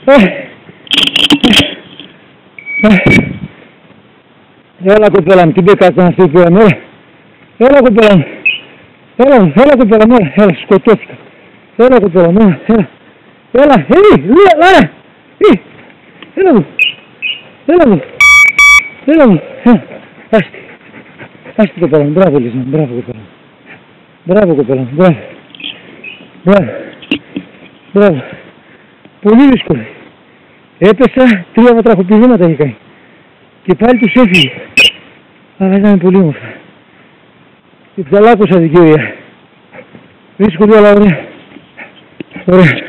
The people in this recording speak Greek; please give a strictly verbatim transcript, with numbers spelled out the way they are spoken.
Έλα κοπέλα μου, την πέκατσα να σου πω, έλα. Έλα κοπέλα μου. Έλα, έλα κοπέλα μου, έλα, σκοτώθηκα. Έλα κοπέλα μου, έλα. Έλα, έλα, έλα, έλα μου. Έλα μου. Έλα μου, έλα. Άστη. Άστη κοπέλα μου, μπράβο Λίζα, μπράβο κοπέλα μου. Μπράβο κοπέλα μου, μπράβο. Μπράβο. Μπράβο. Πολύ δύσκολο. Έπεσα, τρία βατραχοπηδήματα είχε κάνει. Και πάλι τους έφυγε. Αλλά ήταν πολύ όμορφα. Και ψαλάκωσα την κυρία. Δύσκολη αλλά ωραία. Ωραία.